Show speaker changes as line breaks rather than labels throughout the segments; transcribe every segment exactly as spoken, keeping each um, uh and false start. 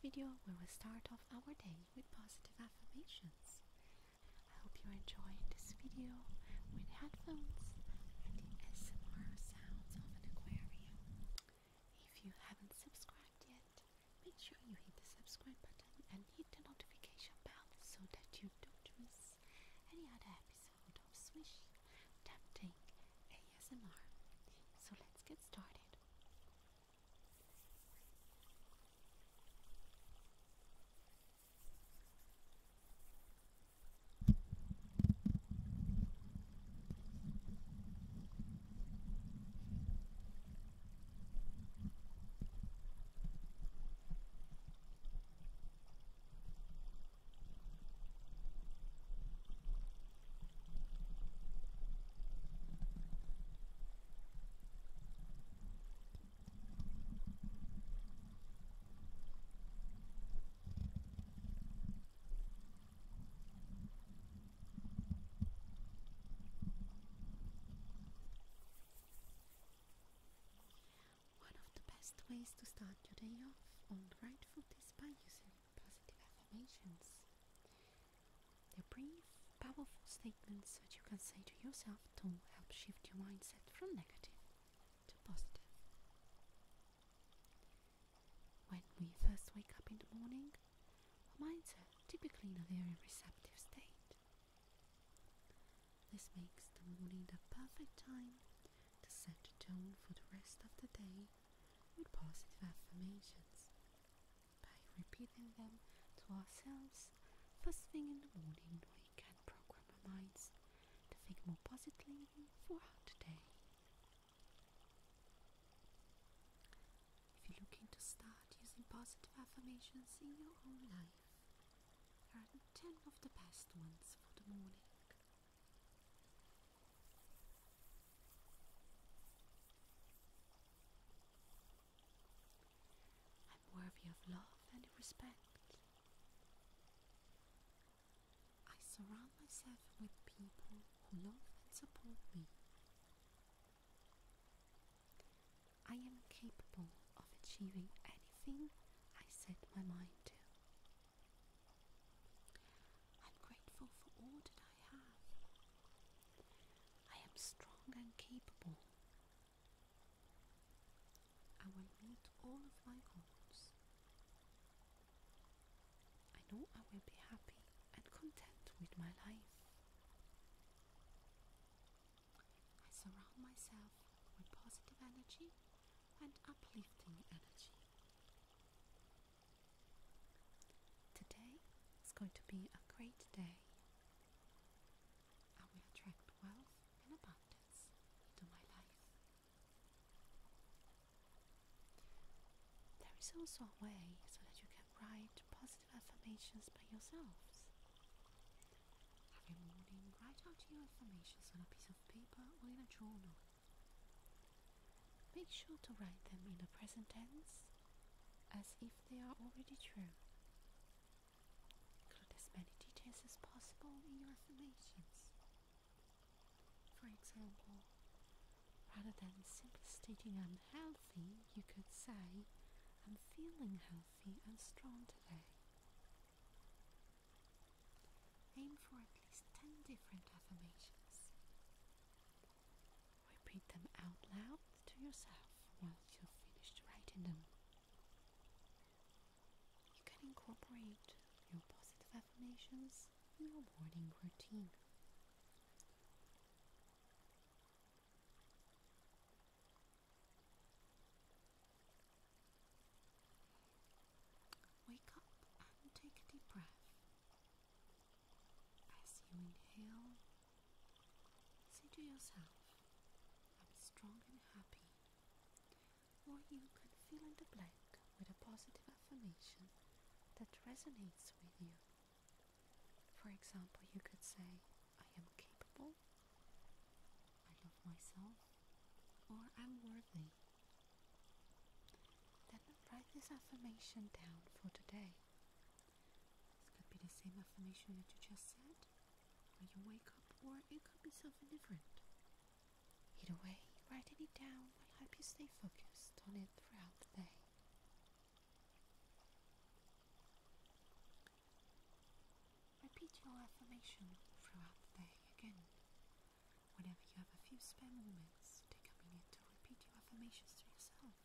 video we will start off our day with positive affirmations. I hope you're enjoying this video with headphones and the A S M R sounds of an aquarium. If you haven't subscribed yet, make sure you hit the subscribe button and hit the notification bell so that you don't miss any other episode of Swish-Tap-Ting A S M R. So let's get started. Best ways to start your day off on the right foot is by using positive affirmations. They're brief, powerful statements that you can say to yourself to help shift your mindset from negative to positive. When we first wake up in the morning, our minds are typically in a very receptive state. This makes the morning the perfect time to set the tone for the rest of the day with positive affirmations. By repeating them to ourselves first thing in the morning, we can program our minds to think more positively throughout the day. If you're looking to start using positive affirmations in your own life, here are ten of the best ones for the morning. Worthy of love and respect. I surround myself with people who love and support me. I am capable of achieving anything I set my mind to. I'm grateful for all that I have. I am strong and capable. I will meet all of my goals. I know I will be happy and content with my life. I surround myself with positive energy and uplifting energy. Today is going to be a great day. I will attract wealth and abundance into my life. There is also a way so that you can write positive affirmations by yourselves. Every morning, write out your affirmations on a piece of paper or in a journal. Make sure to write them in the present tense, as if they are already true. Include as many details as possible in your affirmations. For example, rather than simply stating I'm healthy, you could say I'm feeling healthy and strong today. Aim for at least ten different affirmations. Repeat them out loud to yourself once you've finished writing them. You can incorporate your positive affirmations in your morning routine. Wake up and take a deep breath. As you inhale, say to yourself, I'm strong and happy. Or you can fill in the blank with a positive affirmation that resonates with you. For example, you could say, I am capable, I love myself, or I'm worthy. Then write this affirmation down for today. This could be the same affirmation that you just said when you wake up, or it could be something different. Either way, writing it down will help you stay focused on it throughout the day. affirmation throughout the day. Again, whenever you have a few spare moments, take a minute to repeat your affirmations to yourself.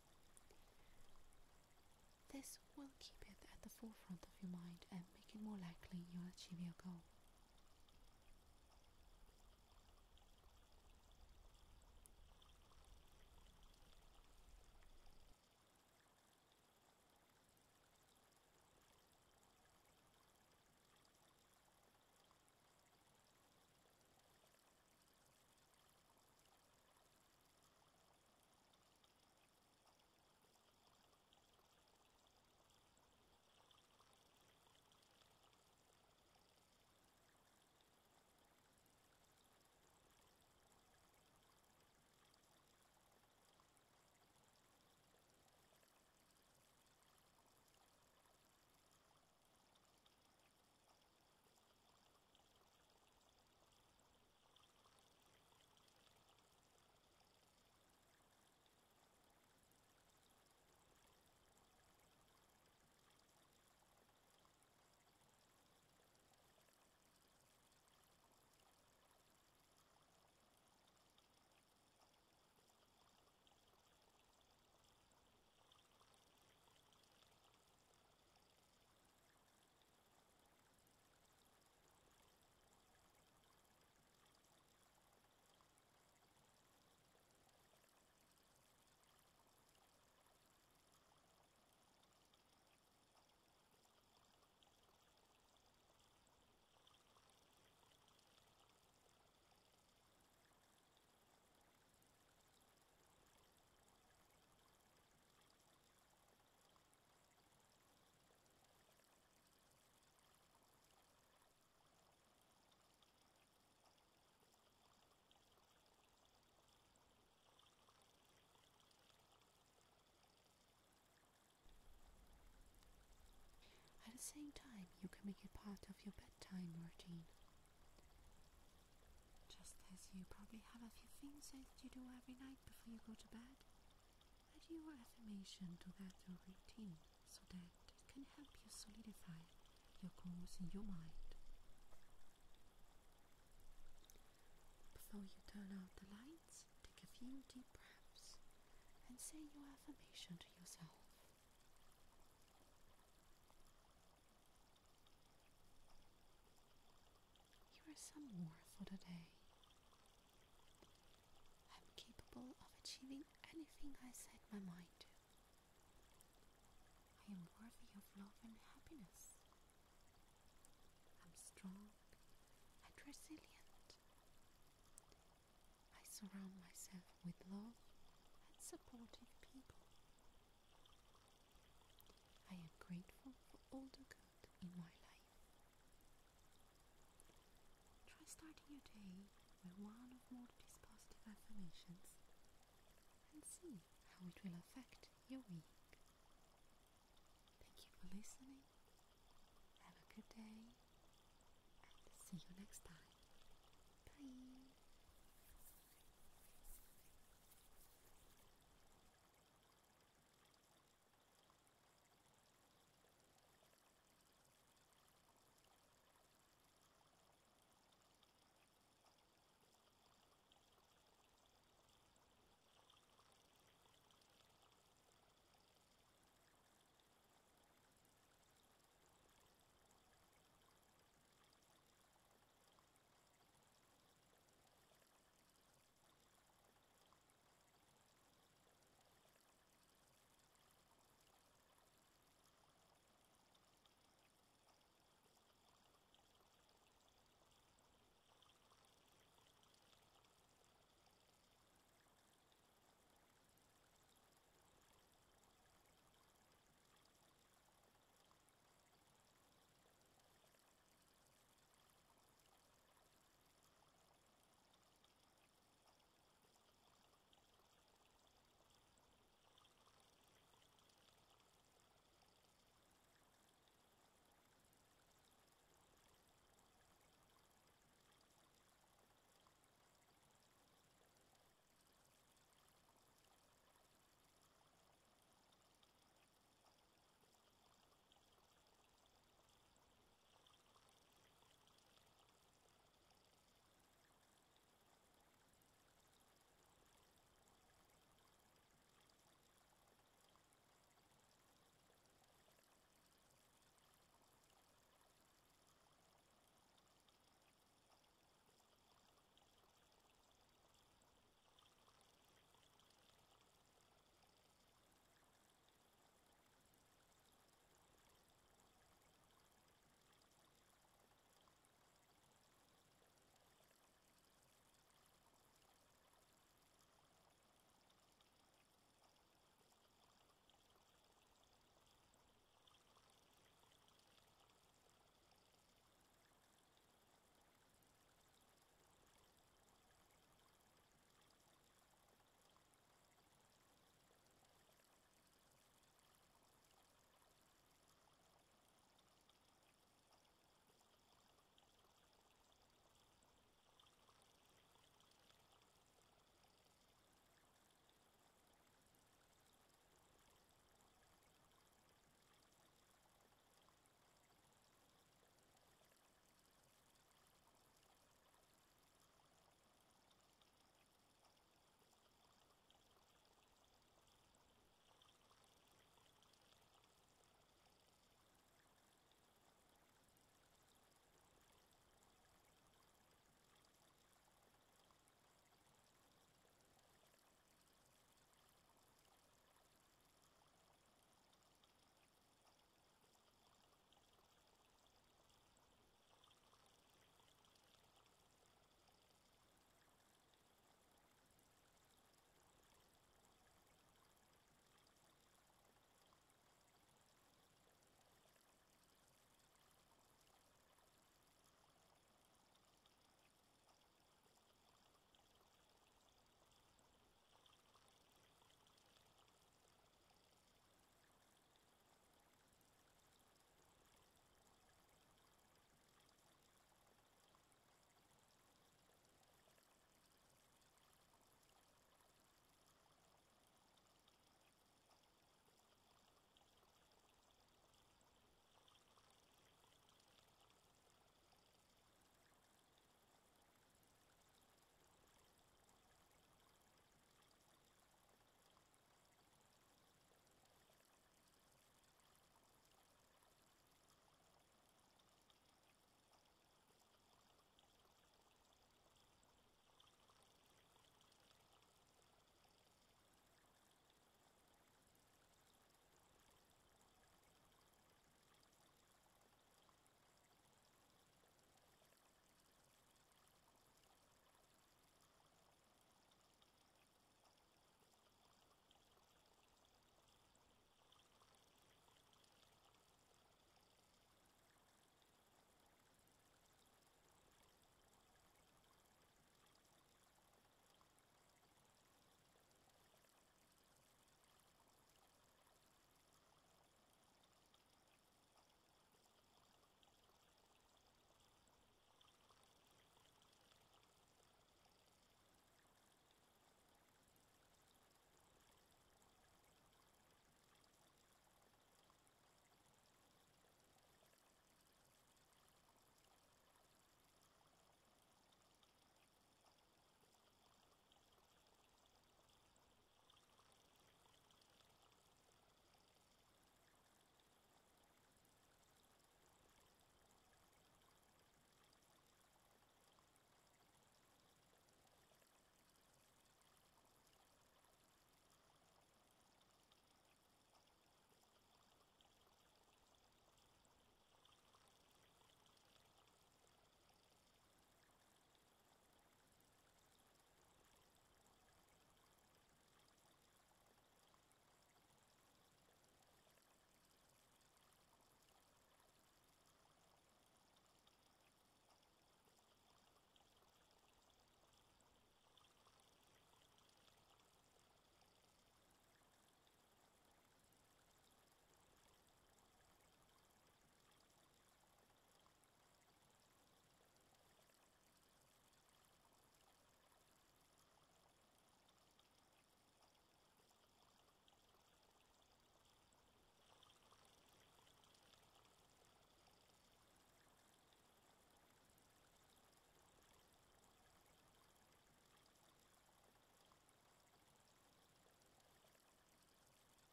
This will keep it at the forefront of your mind and make it more likely you'll achieve your goal. At the same time, you can make it part of your bedtime routine. Just as you probably have a few things that you do every night before you go to bed, add your affirmation to that routine so that it can help you solidify your goals in your mind. Before you turn out the lights, take a few deep breaths and say your affirmation to yourself. Here are some more for the day. I'm capable of achieving anything I set my mind to. I am worthy of love and happiness. I'm strong and resilient. I surround myself with love and supportive people. I am grateful for all the good in my life. Try starting your day with one or more of these positive affirmations and see how it will affect your week. Thank you for listening. Have a good day and see you next time.